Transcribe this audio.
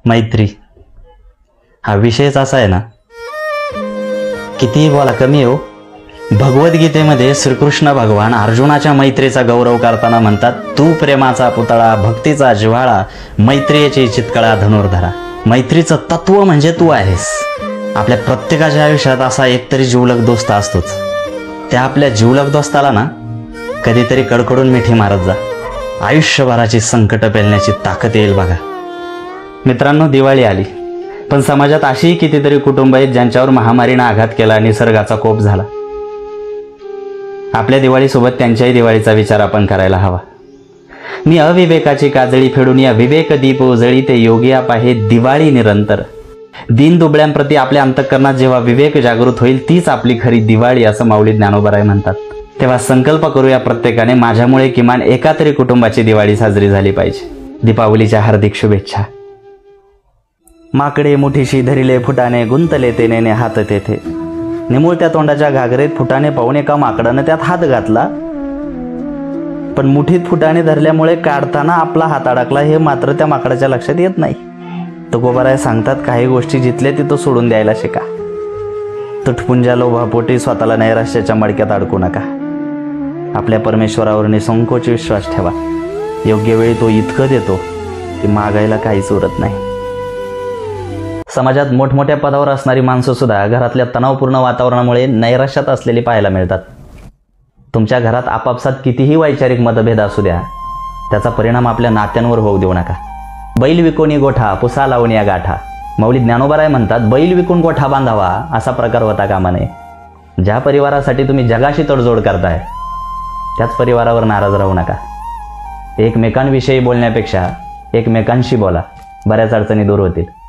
मैत्री हा विषयच असा आहे ना, कितीही बोला कमी हो. भगवद्गीतेमध्ये श्रीकृष्ण भगवान अर्जुनाच्या मैत्रीचा गौरव करताना म्हणतात, तू प्रेमाचा पुतळा, भक्तीचा जिव्हाळा, मैत्रीची चितकळा धनुर्धरा. मैत्रीचं तत्व म्हणजे तू आहेस. आपल्या प्रत्येकाच्या आयुष्यात असा एकतरी जिवलग दोस्त असतोच. त्या आपल्या जिवलग दोस्ताला ना कधीतरी कडकडून मिठी मारत जा. आयुष्यभराची संकट पेलण्याची ताकद येईल बघा. मित्रांनो, दिवाळी आली, पण समाजात अशीही कितीतरी कुटुंब आहेत ज्यांच्यावर महामारीनं आघात केला, निसर्गाचा कोप झाला. आपल्या दिवाळीसोबत त्यांच्याही दिवाळीचा विचार आपण करायला हवा. मी अविवेकाची काजळी फेडून या विवेक दीप उजळी, ते योगी आप आहे दिवाळी निरंतर. दीन दुबळ्यांप्रती आपल्या अंतःकरणात जेव्हा विवेक जागृत होईल तीच आपली खरी दिवाळी, असं माऊली ज्ञानोबाराय म्हणतात. तेव्हा संकल्प करूया प्रत्येकाने, माझ्यामुळे किमान एका तरी कुटुंबाची दिवाळी साजरी झाली पाहिजे. दीपावलीच्या हार्दिक शुभेच्छा. माकडे मुठीशी धरिले फुटाने, गुंतले ते नेने हात तेथे. निमुळत्या तोंडाच्या घागरेत फुटाने पाहून एका माकडानं त्यात हात घातला, पण मुठीत फुटाने धरल्यामुळे काढताना आपला हात अडकला हे मात्र त्या माकडाच्या लक्षात येत नाही. तुकोबाराय सांगतात, काही गोष्टी जिथल्या तिथं सोडून द्यायला शिका. तुटपुंजा लोभापोटी स्वतःला नैराश्याच्या मडक्यात अडकू नका. आपल्या परमेश्वरावर निसंकोच विश्वास ठेवा. योग्य वेळी तो इतकं देतो की मागायला काहीच उरत नाही. समाजात मोठमोठ्या पदावर असणारी माणसं सुद्धा घरातल्या तणावपूर्ण वातावरणामुळे नैराश्यात असलेली पाहायला मिळतात. तुमच्या घरात आपापसात कितीही वैचारिक मतभेद असू द्या, त्याचा परिणाम आपल्या नात्यांवर होऊ देऊ नका. बैल विकोनी गोठा, पुसा लावून या गाठा. माऊली ज्ञानोबाराय म्हणतात, बैल विकून गोठा बांधावा असा प्रकार होता कामा नये. ज्या परिवारासाठी तुम्ही जगाशी तडजोड करताय त्याच परिवारावर नाराज राहू नका. एकमेकांविषयी बोलण्यापेक्षा एकमेकांशी बोला, बऱ्याच अडचणी दूर होतील.